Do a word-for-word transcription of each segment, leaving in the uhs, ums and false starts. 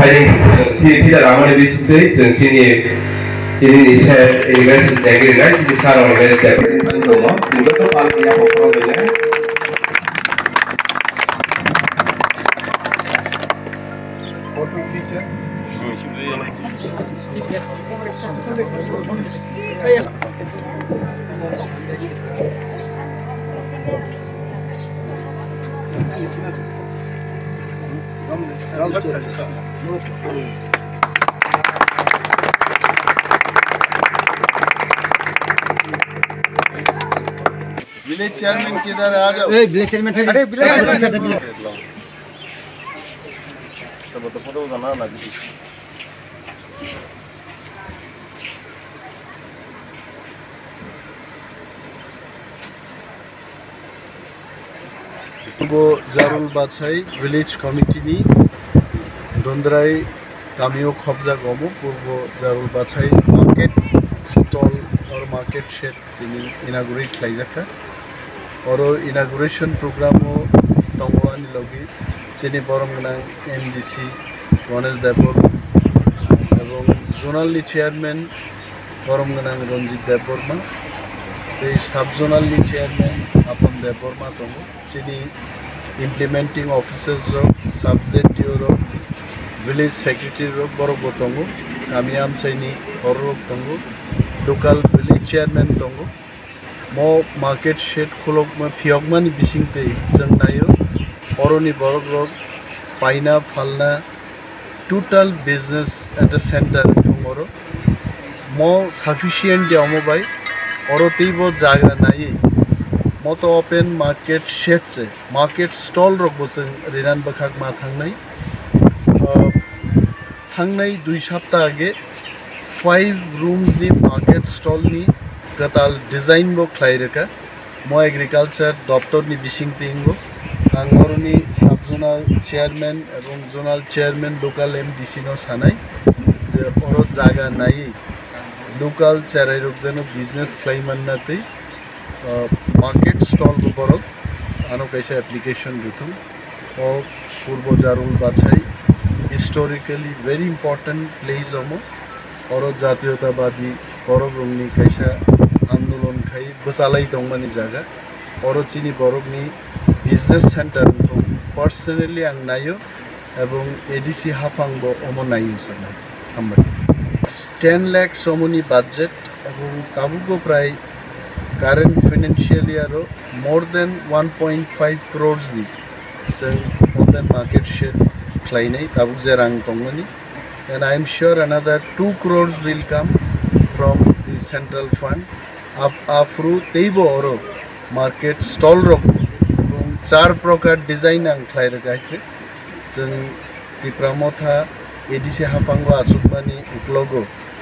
फाइलिं सिनि रामनि बिसुदै जों सिनि दिनैनि सेट इउनिभार्सिटि जायगायाव सिनि साराव इउनिभार्सिटि दङ जोंबोथ' पालनिया पफरावनो Photo teacher. Village chairman किधर आ जाओ? ए village chairman है। अरे village chairman। सब तो फोटो बना ना जी। वो जारुल बाछाई विलेज कमिटी नी दोंद्राई गामियों खबजा गमो पूर्व जारुल बाछाई मार्केट स्टॉल और मार्केट शेड इनागुरेट खाइजाका और इनागुरेशन प्रोग्राम तंगवानी लोगी चीनी बरमगना एमडीसी गणेश देवर एवं जोनाल चेयरमैन बरमगना रंजित देवबर्मा सब जोनाल चेयरमैन अपन देवबर्मा दङ चीनी implementing officers subject village secretary बरबो दङ गामि आमचाइनि बरब दङ लोकल विलेज चेयरमैन दङ मो मार्केट शेड खुलक फियकमानि बिसिंते जों नायो अरनि बरग पाइना फालना total business at the centre दङ मो सफिशिएंट दियामो बाय और तीबो जागा नाई मो तो ओपन मार्केट शेड से मार्केट स्टॉल रखबो जों रिनान बखाक मा थांनाय थांनाय दुई सप्ताह आगे फाइव रूम्स नि मार्केट स्टॉल नि गताल डिजाइन बो खलाइरका मो एग्रीकल्चर दफ्तर नि बिसिं तिंगो आंगरनि सब जोनाल चेयरमैन एवं जोनाल चेयरमैन लोकल एमडीसी नो सानाय जे और जागा नाई लोकल चेराइरक जनो बिजनेस खालामनानै मार्केट स्टॉल को बरक आनो कैसे एप्लीकेशन दुथुम और पूर्व Jarul Bachai historically very important place जमो और जातीयतावादी बरक रंगनि कैसा आंदोलन खाई बसालाई दंमानि जागा और चीनी बरकनि बिजनेस सेंटर दं पर्सनली आं नायो एवं एडीसी हाफांबो अमो नायो सनाय हामबाय टेन लाख समनि बजेट एवं ताबुको प्राय current financial year more than one point five crores ni जों open market share खालायनाय ताबुक जे रां दंमोन and I am sure another two crores will come from the central fund up afro teibo oro market stall rok এবং চার প্রকার design आं खालायरगायছে जों दिप्रामथा एडीसी हाफांगो आजुबानि उपलगो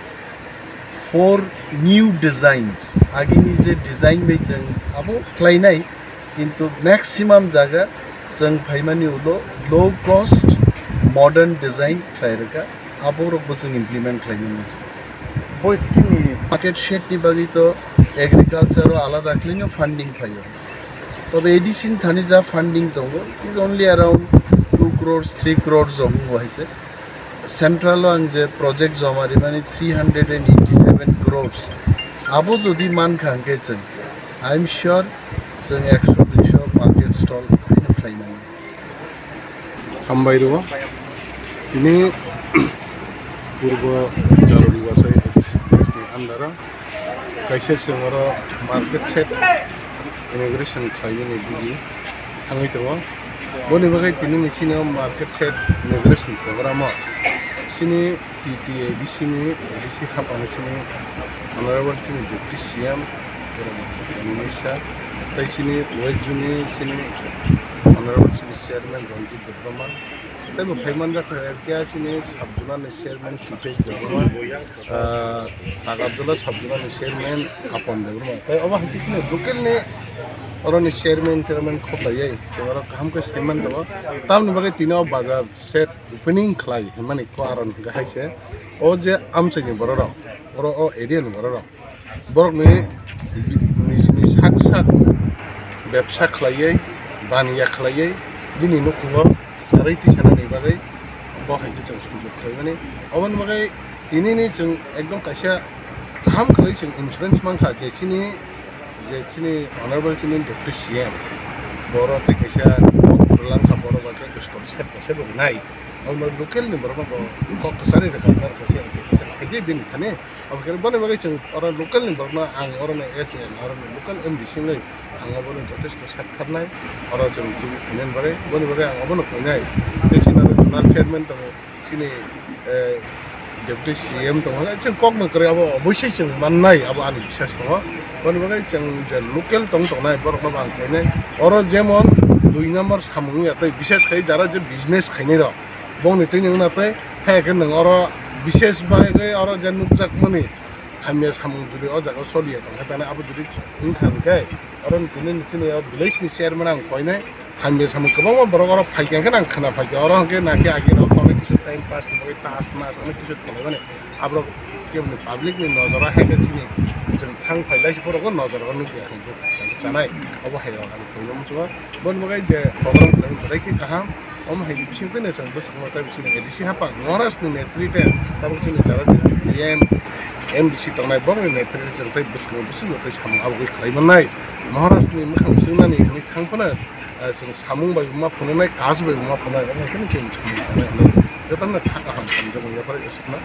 four new designs आगिनि जे डिजाइन बे जों आबो खालायनाय किन्तु मैक्सिमम जागा जों फाइमानि उलो लो कस्ट मॉडर्न डिजाइन खालायरगा आबो रखबो जों इमप्लीमेंट खालायनो बो स्किमनि मार्केट शेड नि बागै तो एग्रीकल्चर आलादा क्लिनो फंडिंग फायो तबे एडिसिन थानि जा फंडिंग दङ is only around two crores three crores जमो हायसे सेंट्रल आं जे प्रोजेक्ट जमारि माने three hundred eighty-seven crores आबो जदि मान खांके जों आई एम श्योर जों one hundred two hundred market stall फाइनो खालायनांगौ हामबाय रुवा दिनै पूर्व जारुल बाछाई एडीसी अंडर कैसे जोंर मार्केट सेट इमिग्रेशन खालायनो दिगि थाङै दङ बनि बागै दिनै निसिनो मार्केट सेट इमिग्रेशन प्रोग्राम सिनि पीटीए एडीसी नि एडीसी हाफांग सिनि अनरेबल सिनि डिप्टी सीएम मिनिस्टार तैसिनि वेस्ट जुनि सिनि अनरेबल सिनि चेयरमैन रंजित देवबर्मा तैबो फाइमान जाखो एरकिया सिनि साबजुना नि चेयरमैन किपेश देवबर्मा आगाबजुला साबजुना नि चेयरमैन आपन देवबर्मा तै अबा हतिसिनि लोकल नि अरनि चेयरमैन चेयरमैन खलायै जोंरा काम के सेमान दङ तामनि बागै तिनो बाजार सेट ओपनिंग खालाय माने कारण गाहायसे ओ जे आमचाइनि बरराव और ओ एरियानि बरराव बरकनि निजिनि सात सात व्यवसा खालायै बानिया खालायै बिनि नखुङाव सारैथि सानानि बागै बाहायखौ जों सुजुग खालाय माने अबन बागै इनिनि जों एकदम खायसे गाहाम खालाय जों इन्सुरेन्स मांखा जेसिनि जेसिनि अनारेबल सिनि डेप्युटी सीएम बर' खायसे लांखा बर' बागै स्टोरी सेट खायसे नाय अब लोकल नि बर' बागै कक सारि रेखा खायसे खायसे बिनि थाने अब के बने बागै जों और लोकल नि बर' ना आं और ने एसएन और लोकल एमडी सिंगै आं अबन जथेस्ट सेट खारनाय और जों इनेन बागै बने बागै आं अबन फैनाय जेसिना जोनाल चेयरमैन दङ सिनि डेप्युटी सीएम दङ जों कक न करे अब अबश्य जों माननाय अब आनि बिश्वास दङ बने बागै जों जे लोकल दङ दंनाय बर' बागै आं फैनाय और जेमन दुई नम्बर सामुं यातै विशेष खाय जारा जे बिजनेस खायनाय दं बंनि तै नों नातै हायके नों और विशेष बागै और जे नुकजाक मनि हामिया सामुं जुदि अ जागा सलिया दं ताने अब जुदि इनखानखाय और तिनि निचिनि विलेज नि चेयरमैन आं फैनाय हामिया सामुं गोबां बर' और फायकेनखौ आं खोना फायके और हंके नाके आगिराव थानाय किछु टाइम पास बागै टास मास अनेक किछु थानाय माने अब केवल पाब्लिक नि नजरा हायके चिनि जों थां फायलाय फोरखौ नजरा नुके जानाय अब हायाव आं फैनो मुजुआ बन बागै जे प्रग्राम खालाम बायखि गाहाम om hai bising tene sang bus mo ta bising edisi hapa ngoras ni netrite ta bising jara em mdc tangai bong ni netrite jang tai bus ko bising mo tai samung abu khlai manai ngoras ni makhang singnani ni thangpana जों सामुं bye मा फुननाय गाज bye मा फुननाय माने केन जों सामुं जतन ना थाका हम जों याफार इसना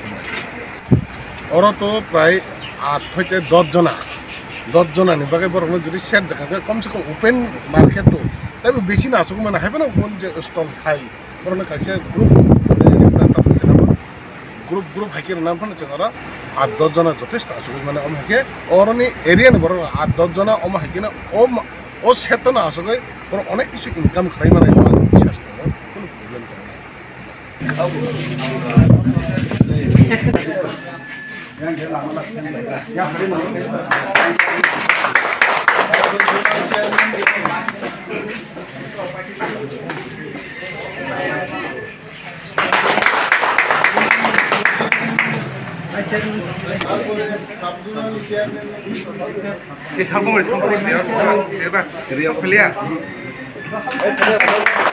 और तो प्राय आठ থেকে দশ जना दस जना नि बागै बरनो जुदि सेट देखा कम से कम ओपन मार्केट तो तब बेसी ना सको माने हायबना कोन जे स्टल हाय बरनो कासे ग्रुप एकटा तापजना ग्रुप ग्रुप हाइके नाम फन चंगरा आठ दस जना যথেষ্ট আছে মানে অম হাকে অরনি এরিয়া নি বড় आठ दस जना অম হাকে না ও ও সেট না আসলে বড় অনেক কিছু ইনকাম খাই মানে আমার বিশ্বাস করে কোনো প্রবলেম করে cái xong rồi xong rồi thì nó sẽ bạn thì đi học phải